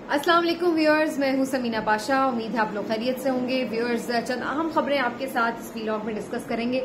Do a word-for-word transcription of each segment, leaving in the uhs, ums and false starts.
अस्सलाम वालेकुम व्यूअर्स, मैं हूं समीना पाशा। उम्मीद है आप लोग खैरियत से होंगे। व्यूअर्स, चंद अहम खबरें आपके साथ इस व्लॉग में डिस्कस करेंगे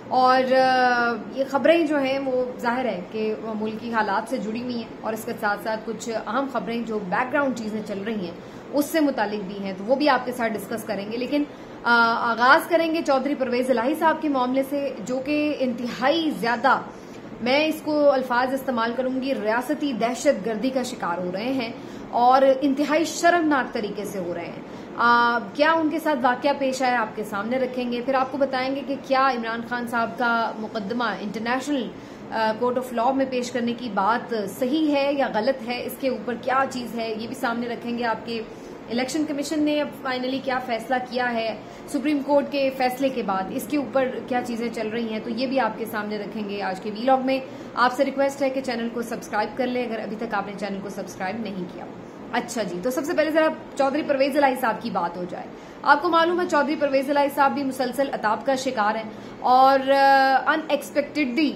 और ये खबरें जो हैं वो जाहिर है कि मुल्की हालात से जुड़ी हुई हैं और इसके साथ साथ कुछ अहम खबरें जो बैकग्राउंड चीजें चल रही हैं उससे मुतालिक भी हैं, तो वो भी आपके साथ डिस्कस करेंगे। लेकिन आ, आगाज करेंगे चौधरी परवेज इलाही साहब के मामले से, जो कि इंतहाई ज्यादा, मैं इसको अल्फाज इस्तेमाल करूंगी, रियासती दहशत गर्दी का शिकार हो रहे हैं और इंतहाई शर्मनाक तरीके से हो रहे हैं। आ, क्या उनके साथ वाकया पेश आया आपके सामने रखेंगे। फिर आपको बताएंगे कि क्या इमरान खान साहब का मुकदमा इंटरनेशनल कोर्ट ऑफ लॉ में पेश करने की बात सही है या गलत है, इसके ऊपर क्या चीज है ये भी सामने रखेंगे। आपके इलेक्शन कमीशन ने अब फाइनली क्या फैसला किया है सुप्रीम कोर्ट के फैसले के बाद, इसके ऊपर क्या चीजें चल रही हैं, तो ये भी आपके सामने रखेंगे आज के वीलॉग में। आपसे रिक्वेस्ट है कि चैनल को सब्सक्राइब कर लें अगर अभी तक आपने चैनल को सब्सक्राइब नहीं किया। अच्छा जी, तो सबसे पहले जरा चौधरी परवेज इलाही साहब की बात हो जाए। आपको मालूम है चौधरी परवेज इलाही साहब भी मुसलसल अताब का शिकार हैं और अनएक्सपेक्टेडली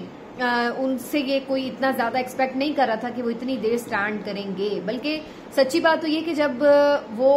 उनसे ये कोई इतना ज्यादा एक्सपेक्ट नहीं कर रहा था कि वो इतनी देर स्टैंड करेंगे। बल्कि सच्ची बात तो ये कि जब वो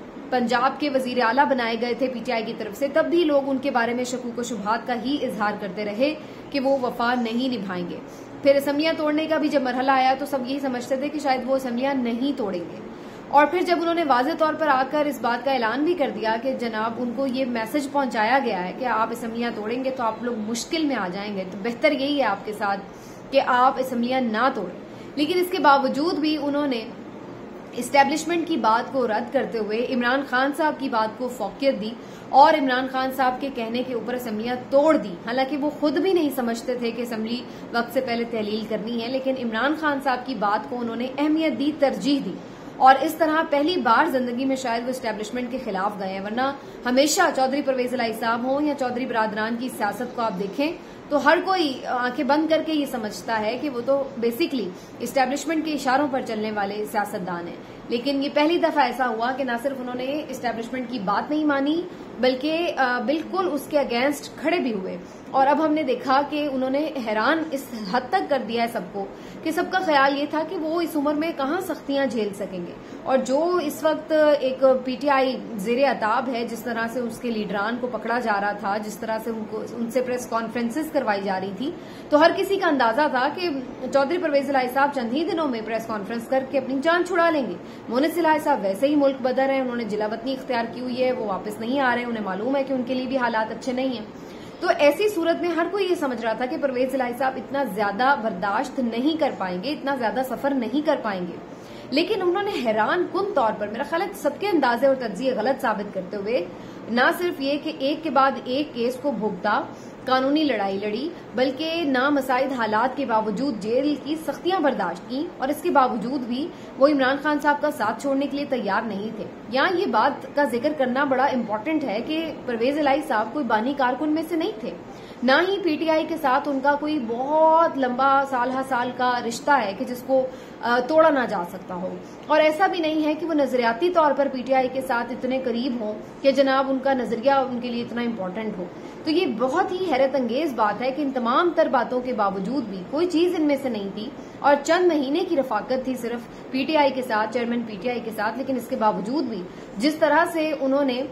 पंजाब के वजीर आला बनाए गए थे पीटीआई की तरफ से, तब भी लोग उनके बारे में शकूक व शुबहात का ही इजहार करते रहे कि वो वफा नहीं निभाएंगे। फिर असम्बलियां तोड़ने का भी जब मरहला आया तो सब यही समझते थे कि शायद वो असम्बलियां नहीं तोड़ेंगे। और फिर जब उन्होंने वाज़ेह तौर पर आकर इस बात का ऐलान भी कर दिया कि जनाब उनको ये मैसेज पहुंचाया गया है कि आप असम्बलियां तोड़ेंगे तो आप लोग मुश्किल में आ जाएंगे, तो बेहतर यही है आपके साथ कि आप असम्बलियां ना तोड़ें। लेकिन इसके बावजूद भी उन्होंने इस्टेब्लिशमेंट की बात को रद्द करते हुए इमरान खान साहब की बात को फौकियत दी और इमरान खान साहब के कहने के ऊपर असम्बलियां तोड़ दी। हालांकि वो खुद भी नहीं समझते थे कि असम्बली वक्त से पहले तहलील करनी है, लेकिन इमरान खान साहब की बात को उन्होंने अहमियत दी, तरजीह दी और इस तरह पहली बार जिंदगी में शायद वो इस्टेब्लिशमेंट के खिलाफ गए हैं। वरना हमेशा चौधरी परवेज इलाही साहब हों या चौधरी बरादरान की सियासत को आप देखें तो हर कोई आंखें बंद करके ये समझता है कि वो तो बेसिकली इस्टेब्लिशमेंट के इशारों पर चलने वाले सियासतदान हैं। लेकिन ये पहली दफा ऐसा हुआ कि न सिर्फ उन्होंने इस्टेब्लिशमेंट की बात नहीं मानी बल्कि बिल्कुल उसके अगेंस्ट खड़े भी हुए। और अब हमने देखा कि उन्होंने हैरान इस हद तक कर दिया है सबको कि सबका ख्याल ये था कि वो इस उम्र में कहां सख्तियां झेल सकेंगे। और जो इस वक्त एक पीटीआई जेरे अताब है, जिस तरह से उसके लीडरान को पकड़ा जा रहा था, जिस तरह से उनको उनसे प्रेस कॉन्फ्रेंसेस करवाई जा रही थी, तो हर किसी का अंदाजा था कि चौधरी परवेज इलाही साहब चंद ही दिनों में प्रेस कॉन्फ्रेंस करके अपनी जान छुड़ा लेंगे। मोनिस इलाही साहब वैसे ही मुल्क बदर है, उन्होंने जिला वतनी इख्तियार की हुई है, वो वापस नहीं आ रहे, उन्हें मालूम है कि उनके लिए भी हालात अच्छे नहीं है। तो ऐसी सूरत में हर कोई ये समझ रहा था कि परवेज इलाही साहब इतना ज्यादा बर्दाश्त नहीं कर पाएंगे, इतना ज्यादा सफर नहीं कर पाएंगे। लेकिन उन्होंने हैरान कुन तौर पर, मेरा ख्याल है सबके अंदाजे और तज्जिए गलत साबित करते हुए, न सिर्फ ये कि एक के बाद एक केस को भुगता, कानूनी लड़ाई लड़ी, बल्कि नामसाइद हालात के बावजूद जेल की सख्तियां बर्दाश्त की और इसके बावजूद भी वो इमरान खान साहब का साथ छोड़ने के लिए तैयार नहीं थे। यहाँ ये बात का जिक्र करना बड़ा इम्पोर्टेंट है कि परवेज इलाही साहब कोई बानी कारकुन में से नहीं थे, ना ही पीटीआई के साथ उनका कोई बहुत लंबा साल हा साल का रिश्ता है कि जिसको तोड़ा ना जा सकता हो। और ऐसा भी नहीं है कि वो नजरियाती तौर पर पीटीआई के साथ इतने करीब हों कि जनाब उनका नजरिया उनके लिए इतना इम्पोर्टेंट हो। तो ये बहुत ही हैरत अंगेज बात है कि इन तमाम तर बातों के बावजूद भी कोई चीज इनमें से नहीं थी और चंद महीने की रफाकत थी सिर्फ पीटीआई के साथ, चेयरमैन पीटीआई के साथ। लेकिन इसके बावजूद भी जिस तरह से उन्होंने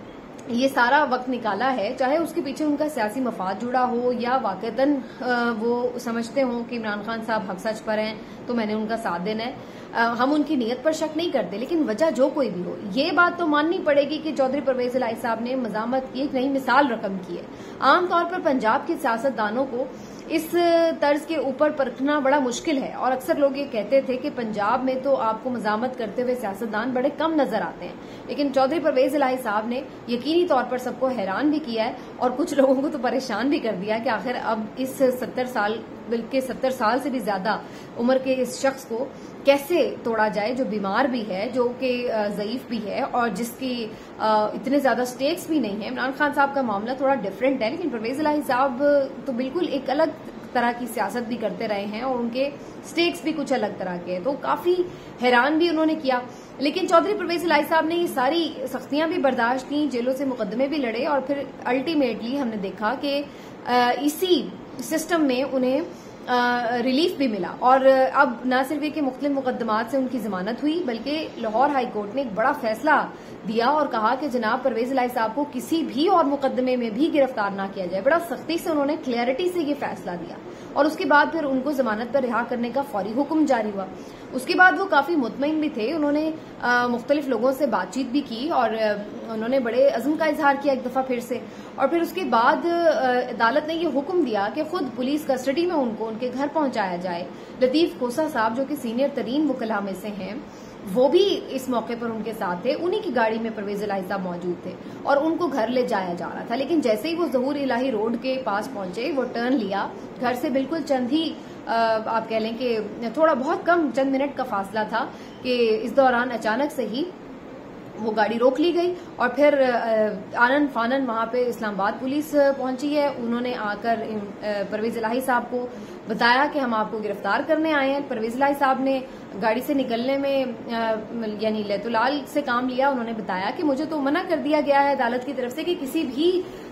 ये सारा वक्त निकाला है, चाहे उसके पीछे उनका सियासी मफाद जुड़ा हो या वाकईतन वो समझते हो कि इमरान खान साहब हक सच पर हैं तो मैंने उनका साथ देना है, हम उनकी नीयत पर शक नहीं करते। लेकिन वजह जो कोई भी हो, ये बात तो माननी पड़ेगी कि चौधरी परवेज इलाही साहब ने मजामत की एक नई मिसाल रकम की है। आमतौर पर पंजाब के सियासतदानों को इस तर्ज के ऊपर परखना बड़ा मुश्किल है और अक्सर लोग ये कहते थे कि पंजाब में तो आपको मजामत करते हुए सियासतदान बड़े कम नजर आते हैं। लेकिन चौधरी परवेज इलाही साहब ने यकीनी तौर पर सबको हैरान भी किया है और कुछ लोगों को तो परेशान भी कर दिया कि आखिर अब इस सत्तर साल बल्कि सत्तर साल से भी ज्यादा उम्र के इस शख्स को कैसे तोड़ा जाए, जो बीमार भी है, जो कि ज़ईफ भी है और जिसकी इतने ज्यादा स्टेक्स भी नहीं है। इमरान खान साहब का मामला थोड़ा डिफरेंट है, लेकिन परवेज इलाही साहब तो बिल्कुल एक अलग तरह की सियासत भी करते रहे हैं और उनके स्टेक्स भी कुछ अलग तरह के हैं, तो काफी हैरान भी उन्होंने किया। लेकिन चौधरी परवेज इलाही साहब ने ये सारी सख्तियां भी बर्दाश्त की, जेलों से मुकदमे भी लड़े और फिर अल्टीमेटली हमने देखा कि इसी सिस्टम में उन्हें रिलीफ भी मिला। और अब न सिर्फ ये कि मुख्तलिफ मुकदमात से उनकी जमानत हुई, बल्कि लाहौर हाई कोर्ट ने एक बड़ा फैसला दिया और कहा कि जनाब परवेज इलाही साहब को किसी भी और मुकदमे में भी गिरफ्तार ना किया जाए। बड़ा सख्ती से उन्होंने क्लैरिटी से ये फैसला दिया और उसके बाद फिर उनको जमानत पर रिहा करने का फौरी हुक्म जारी हुआ। उसके बाद वो काफी मुतमईन भी थे, उन्होंने मुख्तलिफ लोगों से बातचीत भी की और आ, उन्होंने बड़े अज़्म का इजहार किया एक दफा फिर से। और फिर उसके बाद अदालत ने ये हुक्म दिया कि खुद पुलिस कस्टडी में उनको उनके घर पहुंचाया जाए। लतीफ खोसा साहब जो कि सीनियर तरीन वकला में से हैं, वो भी इस मौके पर उनके साथ थे। उन्हीं की गाड़ी में परवेज इलाही साहब मौजूद थे और उनको घर ले जाया जा रहा था। लेकिन जैसे ही वो ज़हूर इलाही रोड के पास पहुंचे, वो टर्न लिया, घर से बिल्कुल चंद ही आप कह लें कि थोड़ा बहुत कम चंद मिनट का फासला था कि इस दौरान अचानक से ही वो गाड़ी रोक ली गई और फिर आनन फानन वहां पे इस्लामाबाद पुलिस पहुंची है। उन्होंने आकर परवेज इलाही साहब को बताया कि हम आपको गिरफ्तार करने आए हैं। परवेज इलाही साहब ने गाड़ी से निकलने में यानी लैतुलाल से काम लिया। उन्होंने बताया कि मुझे तो मना कर दिया गया है अदालत की तरफ से कि किसी भी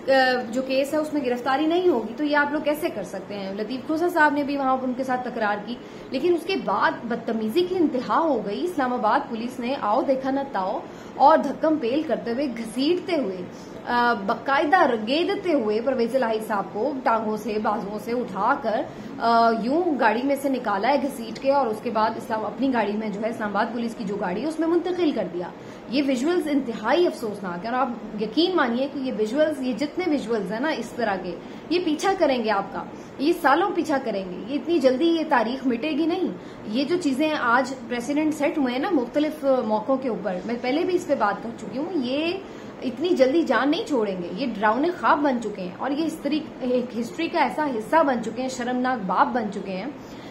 जो केस है उसमें गिरफ्तारी नहीं होगी, तो ये आप लोग कैसे कर सकते हैं। लतीफ खोसा साहब ने भी वहां उनके साथ तकरार की, लेकिन उसके बाद बदतमीजी की इंतहा हो गई। इस्लामाबाद पुलिस ने आओ देखा न ताओ और धक्कम पेल करते हुए, घसीटते हुए, बाकायदा रगेदते हुए परवेज इलाही साहब को टांगों से बाजुओं से उठाकर यूं गाड़ी में से निकाला है घसीट के, और उसके बाद इस्लाम अपनी गाड़ी में जो है इस्लामाबाद पुलिस की जो गाड़ी है उसमें मुंतकिल कर दिया। ये विजुअल्स इंतहाई अफसोसनाक है और आप यकीन मानिए कि ये विजुअल्स, ये जितने विजुअल्स है ना इस तरह के, ये पीछा करेंगे आपका, ये सालों पीछा करेंगे। ये इतनी जल्दी ये तारीख मिटेगी नहीं। ये जो चीजें आज प्रेसिडेंट सेट हुए हैं ना मुख्तलिफ मौकों के ऊपर, मैं पहले भी इस पे बात कर चुकी हूँ, ये इतनी जल्दी जान नहीं छोड़ेंगे। ये डरावने ख्वाब बन चुके हैं और ये एक हिस्ट्री का ऐसा हिस्सा बन चुके हैं, शर्मनाक बाप बन चुके हैं,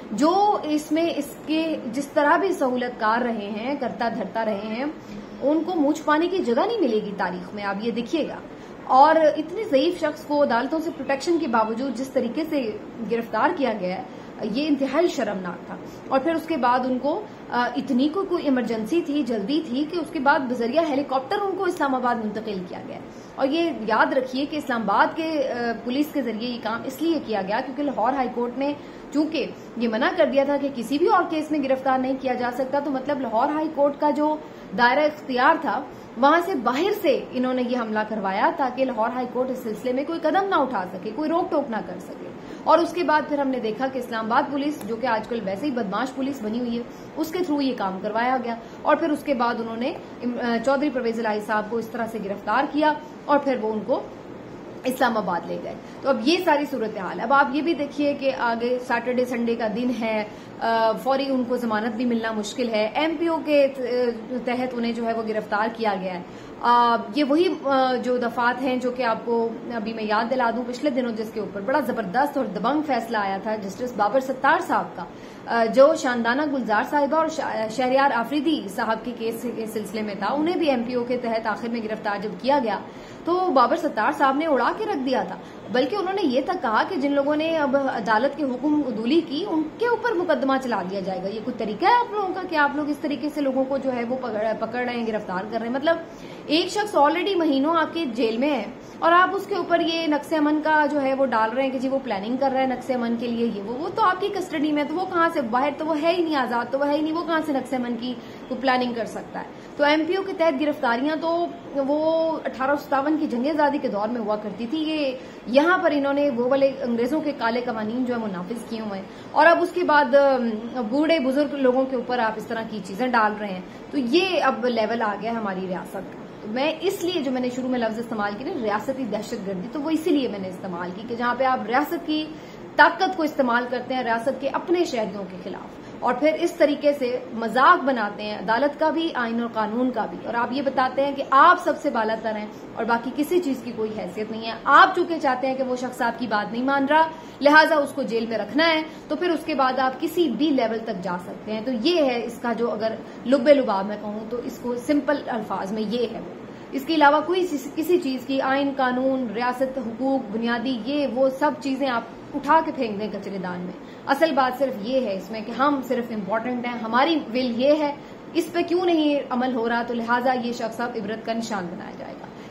जो इसमें इसके जिस तरह भी सहूलतकार रहे हैं, करता धरता रहे हैं, उनको मुंह छुपाने की जगह नहीं मिलेगी तारीख में, आप ये देखिएगा। और इतने ज़ईफ शख्स को अदालतों से प्रोटेक्शन के बावजूद जिस तरीके से गिरफ्तार किया गया है, ये इंतहाई शर्मनाक था। और फिर उसके बाद उनको इतनी को कोई इमरजेंसी थी, जल्दी थी कि उसके बाद बजरिया हेलीकॉप्टर उनको इस्लामाबाद मुंतकिल किया गया। और ये याद रखिए कि इस्लामाबाद के पुलिस के जरिए ये काम इसलिए किया गया क्योंकि लाहौर हाईकोर्ट ने चूंकि ये मना कर दिया था कि किसी भी और केस में गिरफ्तार नहीं किया जा सकता, तो मतलब लाहौर हाईकोर्ट का जो दायरा इख्तियार था वहां से बाहर से इन्होंने ये हमला करवाया ताकि लाहौर हाईकोर्ट इस सिलसिले में कोई कदम ना उठा सके, कोई रोक टोक ना कर सके। और उसके बाद फिर हमने देखा कि इस्लामाबाद पुलिस, जो कि आजकल वैसे ही बदमाश पुलिस बनी हुई है, उसके थ्रू ये काम करवाया गया। और फिर उसके बाद उन्होंने चौधरी परवेज इलाही साहब को इस तरह से गिरफ्तार किया और फिर वो उनको इस्लामाबाद ले गए। तो अब ये सारी सूरत हाल। अब आप ये भी देखिए कि आगे सैटरडे संडे का दिन है, फौरी उनको जमानत भी मिलना मुश्किल है। एमपीओ के तहत उन्हें जो है वो गिरफ्तार किया गया है। आ, ये वही जो दफात हैं जो कि आपको अभी मैं याद दिला दूं, पिछले दिनों जिसके ऊपर बड़ा जबरदस्त और दबंग फैसला आया था जस्टिस बाबर सत्तार साहब का, जो शानदाना गुलजार साहिबा और शहरियार आफरीदी साहब के केस के सिलसिले में था। उन्हें भी एमपीओ के तहत आखिर में गिरफ्तार जब किया गया तो बाबर सत्तार साहब ने उड़ा के रख दिया था। बल्कि उन्होंने ये तक कहा कि जिन लोगों ने अब अदालत के हुक्म उदूली की उनके ऊपर मुकदमा चला दिया जाएगा। ये कोई तरीका है आप लोगों का कि आप लोग इस तरीके से लोगों को जो है वो पकड़ पकड़ रहे हैं, गिरफ्तार कर रहे हैं। मतलब एक शख्स ऑलरेडी महीनों आपके जेल में है और आप उसके ऊपर ये नक्शे अमन का जो है वो डाल रहे हैं कि जी वो प्लानिंग कर रहा है नक्शे अमन के लिए, ये वो वो तो आपकी कस्टडी में, तो वो कहां से, बाहर तो वो है ही नहीं, आजाद तो वो है ही नहीं, वो कहां से नक्शे अमन की वो प्लानिंग कर सकता है। तो एमपीओ के तहत गिरफ्तारियां तो वो अठारह सौ सत्तावन की जंग आजादी के दौर में हुआ करती थी। ये यहाँ पर इन्होंने वो वाले अंग्रेजों के काले कवानीन जो है वो नाफिज किए हुए हैं और अब उसके बाद बूढ़े बुजुर्ग लोगों के ऊपर आप इस तरह की चीजें डाल रहे हैं। तो ये अब लेवल आ गया हमारी रियासत का। तो मैं इसलिए जो मैंने शुरू में लफ्ज इस्तेमाल की ना रियासती दहशतगर्दी, तो वो इसीलिए मैंने इस्तेमाल की कि जहां पे आप रियासत की ताकत को इस्तेमाल करते हैं रियासत के अपने शहरियों के खिलाफ और फिर इस तरीके से मजाक बनाते हैं अदालत का भी, आइन और कानून का भी, और आप ये बताते हैं कि आप सबसे बालातर हैं और बाकी किसी चीज की कोई हैसियत नहीं है। आप चूंकि चाहते हैं कि वो शख्स आपकी बात नहीं मान रहा, लिहाजा उसको जेल में रखना है, तो फिर उसके बाद आप किसी भी लेवल तक जा सकते हैं। तो ये है इसका जो, अगर लुब्बे लुबाब मैं कहूं तो इसको सिंपल अल्फाज में ये है। इसके अलावा कोई किसी चीज की आइन कानून, रियासत, हुकूक, बुनियादी ये वो सब चीजें आप उठा के फेंक दें कचरेदान में। असल बात सिर्फ ये है इसमें कि हम सिर्फ इम्पोर्टेंट हैं, हमारी विल ये है, इस पे क्यों नहीं अमल हो रहा, तो लिहाजा ये शख्स अब इबरत का निशान बनाया जाएगा।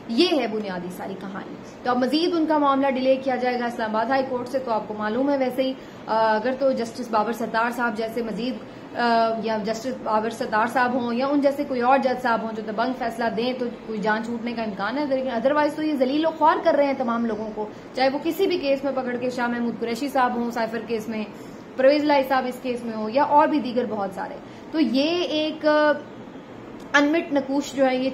ये है बुनियादी सारी कहानी। तो अब मजीद उनका मामला डिले किया जाएगा इस्लामाबाद हाई कोर्ट से, तो आपको मालूम है वैसे ही अगर तो जस्टिस बाबर सत्तार साहब जैसे मजीद या जस्टिस बाबर सत्तार साहब हों या उन जैसे कोई और जज साहब हों जो दबंग फैसला दें तो कोई जान छूटने का इम्कान है, लेकिन अदरवाइज तो ये जलील ख्वार कर रहे हैं तमाम लोगों को, चाहे वो किसी भी केस में पकड़ के शाह महमूद कुरैशी साहब हों साइफर केस में, परवेज लाई साहब इस केस में हो या और भी दीगर बहुत सारे। तो ये एक अनमिट नकूश जो है ये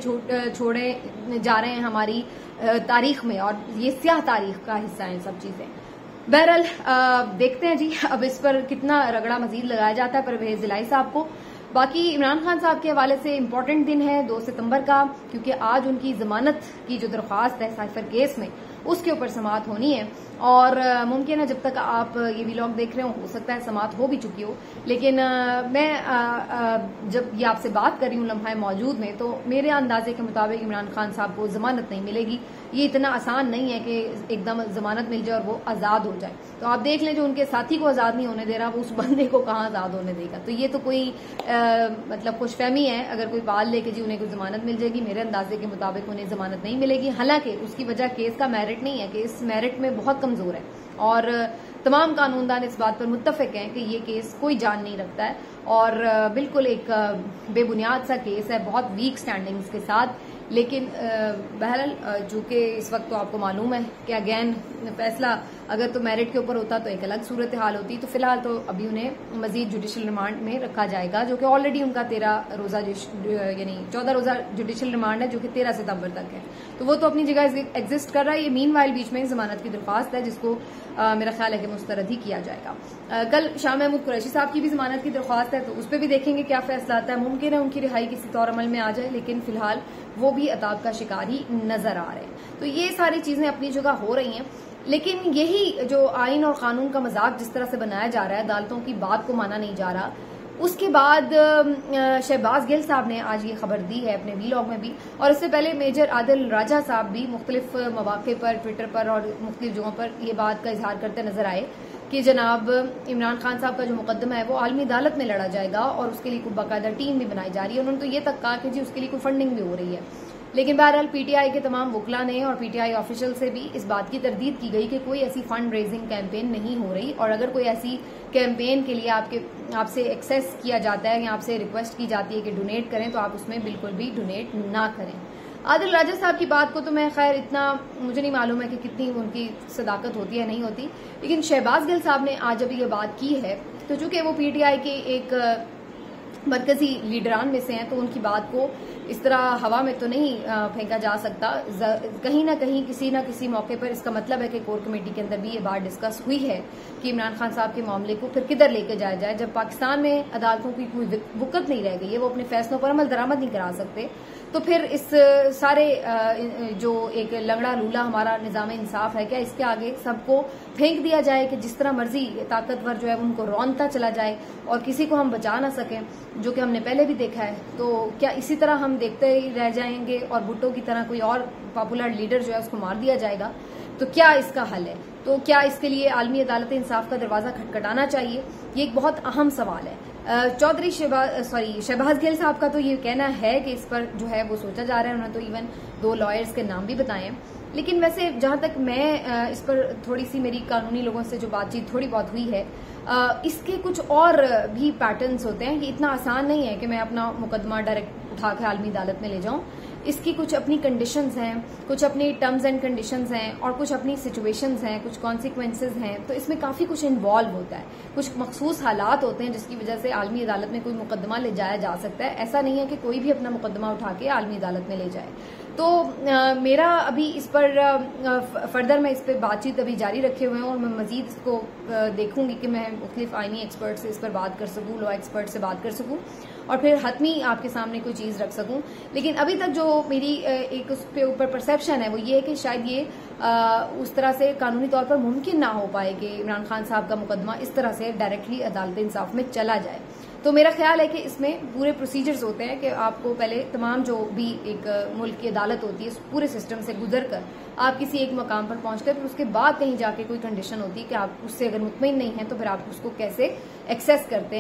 छोड़े जा रहे हैं हमारी तारीख में, और ये स्याह तारीख का हिस्सा है सब चीजें। बहरहाल देखते हैं जी अब इस पर कितना रगड़ा मजीद लगाया जाता है परवेज लाई साहब को। बाकी इमरान खान साहब के हवाले से इम्पोर्टेंट दिन है दो सितंबर का, क्योंकि आज उनकी जमानत की जो दरख्वास्त है साइफर केस में उसके ऊपर समाअत होनी है, और मुमकिन है जब तक आप ये व्लॉग देख रहे हो हो सकता है समाअत हो भी चुकी हो, लेकिन आ, मैं आ, आ, जब ये आपसे बात कर रही हूँ लम्हा मौजूद में, तो मेरे अंदाजे के मुताबिक इमरान खान साहब को जमानत नहीं मिलेगी। ये इतना आसान नहीं है कि एकदम जमानत मिल जाए और वो आजाद हो जाए। तो आप देख लें जो उनके साथी को आजाद नहीं होने दे रहा वो उस बंदे को कहाँ आजाद होने देगा। तो ये तो कोई आ, मतलब खुशफहमी है अगर कोई बाल लेके जी उन्हें कोई जमानत मिल जाएगी। मेरे अंदाजे के मुताबिक उन्हें जमानत नहीं मिलेगी, हालांकि उसकी वजह केस का मेरिट नहीं है कि इस मेरिट में बहुत कमजोर है, और तमाम कानूनदान इस बात पर मुत्तफिक हैं कि ये केस कोई जान नहीं रखता है और बिल्कुल एक बेबुनियाद सा केस है बहुत वीक स्टैंडिंग्स के साथ। लेकिन बहरहाल जो कि इस वक्त तो आपको मालूम है कि अगेन फैसला अगर तो मेरिट के ऊपर होता तो एक अलग सूरत हाल होती। तो फिलहाल तो अभी उन्हें मजीद जुडिशल रिमांड में रखा जाएगा, जो कि ऑलरेडी उनका तेरह रोजा यानी चौदह रोजा जुडिशल रिमांड है जो कि तेरह सितंबर तक है। तो वो तो अपनी जगह एग्जिस्ट कर रहा है। ये मीन वाइल बीच में जमानत की दरख्वास्त है जिसको आ, मेरा ख्याल है कि मुस्तरद ही किया जाएगा। आ, कल शाह महमूद कुरैशी साहब की भी जमानत की दरख्वास्त है, तो उस पर भी देखेंगे क्या फैसला आता है। मुमकिन है उनकी रिहाई किसी तौर अमल में आ जाए, लेकिन फिलहाल वो भी अताब का शिकार ही नजर आ रहे हैं। तो ये सारी चीजें अपनी जगह हो रही हैं, लेकिन यही जो आइन और कानून का मजाक जिस तरह से बनाया जा रहा है, अदालतों की बात को माना नहीं जा रहा, उसके बाद शहबाज गिल साहब ने आज ये खबर दी है अपने वीलॉग में भी, और इससे पहले मेजर आदिल राजा साहब भी मुख्तलिफ मौके पर ट्विटर पर और मुख्तलिफ जगहों पर ये बात का इजहार करते नजर आए कि जनाब इमरान खान साहब का जो मुकदमा है वो आलमी अदालत में लड़ा जाएगा और उसके लिए कोई बाकायदा टीम भी बनाई जा रही है। उन्होंने तो ये तक कहा कि जी उसके लिए कोई फंडिंग भी हो रही है। लेकिन बहरहाल पीटीआई के तमाम वकला ने और पीटीआई ऑफिशियल से भी इस बात की तरदीद की गई कि कोई ऐसी फंड रेजिंग कैंपेन नहीं हो रही, और अगर कोई ऐसी कैंपेन के लिए आपके आपसे एक्सेस किया जाता है या आपसे रिक्वेस्ट की जाती है कि डोनेट करें तो आप उसमें बिल्कुल भी डोनेट ना करें। आदिल राजा साहब की बात को तो मैं खैर इतना मुझे नहीं मालूम है कि कितनी उनकी सदाकत होती है नहीं होती, लेकिन शहबाज गिल साहब ने आज जब ये बात की है तो चूंकि वो पीटीआई के एक मरकजी लीडरान में से हैं तो उनकी बात को इस तरह हवा में तो नहीं फेंका जा सकता। कहीं ना कहीं किसी ना किसी मौके पर इसका मतलब है कि कोर कमेटी के अंदर भी ये बात डिस्कस हुई है कि इमरान खान साहब के मामले को फिर किधर लेके जाया जाए। जब पाकिस्तान में अदालतों की कोई वुकत नहीं रह गई है, वो अपने फैसलों पर अमल दरामद नहीं करा सकते, तो फिर इस सारे जो एक लंगड़ा लूला हमारा निजाम इंसाफ है, क्या इसके आगे सबको फेंक दिया जाए कि जिस तरह मर्जी ताकतवर जो है उनको रौनता चला जाए और किसी को हम बचा ना सकें, जो कि हमने पहले भी देखा है। तो क्या इसी तरह हम देखते ही रह जाएंगे और भुट्टो की तरह कोई और पॉपुलर लीडर जो है उसको मार दिया जाएगा? तो क्या इसका हल है? तो क्या इसके लिए आलमी अदालत इंसाफ का दरवाजा खटखटाना चाहिए? ये एक बहुत अहम सवाल है। चौधरी शहबाज सॉरी शहबाज गिल साहब का तो ये कहना है कि इस पर जो है वो सोचा जा रहा है। उन्होंने तो इवन दो लॉयर्स के नाम भी बताए हैं, लेकिन वैसे जहां तक मैं इस पर थोड़ी सी मेरी कानूनी लोगों से जो बातचीत थोड़ी बहुत हुई है, इसके कुछ और भी पैटर्न्स होते हैं कि इतना आसान नहीं है कि मैं अपना मुकदमा डायरेक्ट उठा के आलमी अदालत में ले जाऊं। इसकी कुछ अपनी कंडीशंस हैं, कुछ अपनी टर्म्स एंड कंडीशंस हैं और कुछ अपनी सिचुएशंस हैं, कुछ कॉन्सिक्वेंसेज हैं। तो इसमें काफी कुछ इन्वॉल्व होता है, कुछ मखसूस हालात होते हैं जिसकी वजह से आलमी अदालत में कोई मुकदमा ले जाया जा सकता है। ऐसा नहीं है कि कोई भी अपना मुकदमा उठा के आलमी अदालत में ले जाए। तो आ, मेरा अभी इस पर आ, फर्दर मैं इस पर बातचीत अभी जारी रखे हुए हूँ और मैं मजीद इसको आ, देखूंगी कि मैं मुख्तलिफ आईनी एक्सपर्ट से इस पर बात कर सकूँ, लॉ एक्सपर्ट से बात कर सकूँ और फिर हतमी आपके सामने कोई चीज रख सकूं। लेकिन अभी तक जो मेरी एक उस पे ऊपर परसेप्शन है वो ये है कि शायद ये आ, उस तरह से कानूनी तौर पर मुमकिन ना हो पाए कि इमरान खान साहब का मुकदमा इस तरह से डायरेक्टली अदालत इंसाफ में चला जाए। तो मेरा ख्याल है कि इसमें पूरे प्रोसीजर्स होते हैं कि आपको पहले तमाम जो भी एक मुल्क की अदालत होती है उस पूरे सिस्टम से गुजर कर आप किसी एक मकाम पर पहुंचकर फिर उसके बाद कहीं जाके कोई कंडीशन होती है कि आप उससे अगर मुतमईन नहीं है तो फिर आप उसको कैसे एक्सेस करते हैं।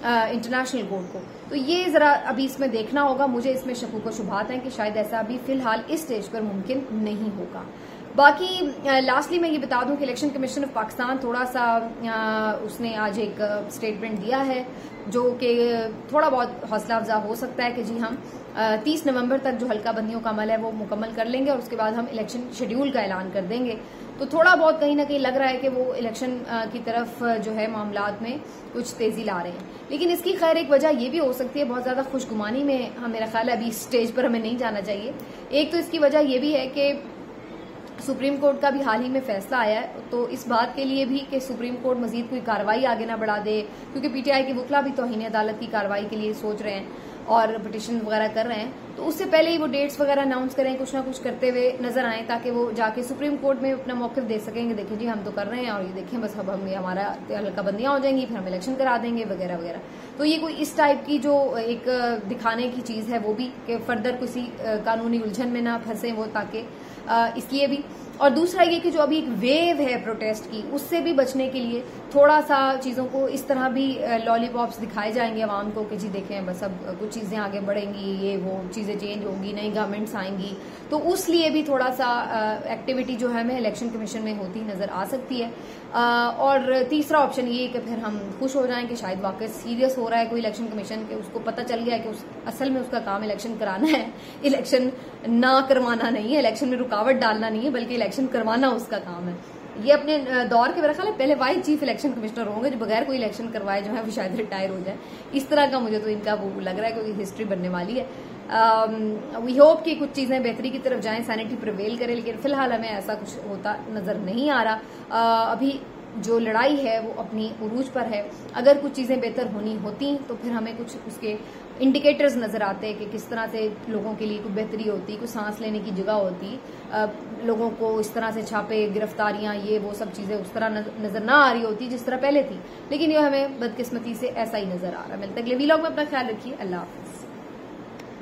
इंटरनेशनल कोर्ट को। तो ये जरा अभी इसमें देखना होगा। मुझे इसमें शकूक व शुबहात हैं कि शायद ऐसा अभी फिलहाल इस स्टेज पर मुमकिन नहीं होगा। बाकी लास्टली मैं ये बता दूं कि इलेक्शन कमीशन ऑफ पाकिस्तान थोड़ा सा आ, उसने आज एक स्टेटमेंट दिया है जो कि थोड़ा बहुत हौसला अफजा हो सकता है कि जी हम तीस नवंबर तक जो हल्का बंदियों का अमल है वो मुकम्मल कर लेंगे और उसके बाद हम इलेक्शन शेड्यूल का ऐलान कर देंगे। तो थोड़ा बहुत कहीं ना कहीं लग रहा है कि वो इलेक्शन की तरफ जो है मामलात में कुछ तेजी ला रहे हैं। लेकिन इसकी खैर एक वजह ये भी हो सकती है, बहुत ज्यादा खुशगुमानी में हम मेरा ख्याल है अभी स्टेज पर हमें नहीं जाना चाहिए। एक तो इसकी वजह ये भी है कि सुप्रीम कोर्ट का भी हाल ही में फैसला आया है, तो इस बात के लिए भी कि सुप्रीम कोर्ट मजीद कोई कार्रवाई आगे ना बढ़ा दे, क्योंकि पीटीआई के वकला भी तौहीन अदालत की कार्रवाई के लिए सोच रहे हैं और पिटिशन वगैरह कर रहे हैं। तो उससे पहले ही वो डेट्स वगैरह अनाउंस करें, कुछ ना कुछ करते हुए नजर आए, ताकि वो जाके सुप्रीम कोर्ट में अपना मौक़िफ़ दे सकेंगे, देखिए जी हम तो कर रहे हैं और ये देखें बस अब हम हमारा हल्का बंदियां हो जाएंगी, फिर हम इलेक्शन करा देंगे वगैरह वगैरह। तो ये कोई इस टाइप की जो एक दिखाने की चीज है वो भी कि फर्दर किसी कानूनी उलझन में ना फंसे वो, ताकि इसलिए भी। और दूसरा ये कि जो अभी एक वेव है प्रोटेस्ट की, उससे भी बचने के लिए थोड़ा सा चीजों को इस तरह भी लॉलीपॉप्स दिखाए जाएंगे आवाम को कि जी देखें बस अब कुछ चीजें आगे बढ़ेंगी, ये वो चीजें चेंज होंगी, नई गवर्नमेंट्स आएंगी। तो उस लिए भी थोड़ा सा एक्टिविटी जो है हमें इलेक्शन कमीशन में होती नजर आ सकती है। और तीसरा ऑप्शन ये कि फिर हम खुश हो जाएं कि शायद वाकई सीरियस हो रहा है कोई इलेक्शन कमीशन के, उसको पता चल गया कि उस असल में उसका काम इलेक्शन कराना है, इलेक्शन ना करवाना नहीं है, इलेक्शन में रुकावट डालना नहीं है, बल्कि इलेक्शन करवाना उसका काम है। ये अपने दौर के मेरा ख्याल है पहले वाइस चीफ इलेक्शन कमिश्नर होंगे जो बगैर कोई इलेक्शन करवाए जो है वो शायद रिटायर हो जाए। इस तरह का मुझे तो इनका वो लग रहा है, क्योंकि हिस्ट्री बनने वाली है। वी होप कि कुछ चीजें बेहतरी की तरफ जाएं, सैनिटी प्रिवेल करे, लेकिन फिलहाल हमें ऐसा कुछ होता नजर नहीं आ रहा। uh, अभी जो लड़ाई है वो अपनी उरूज पर है। अगर कुछ चीजें बेहतर होनी होती तो फिर हमें कुछ उसके इंडिकेटर्स नजर आते कि किस तरह से लोगों के लिए कुछ बेहतरी होती, कुछ सांस लेने की जगह होती, आ, लोगों को इस तरह से छापे, गिरफ्तारियां, ये वो सब चीजें उस तरह नजर ना आ रही होती जिस तरह पहले थी। लेकिन ये हमें बदकिस्मती से ऐसा ही नजर आ रहा है। मिलते अगले वीलॉग में, अपना ख्याल रखिए। अल्लाह हाफ़िज़।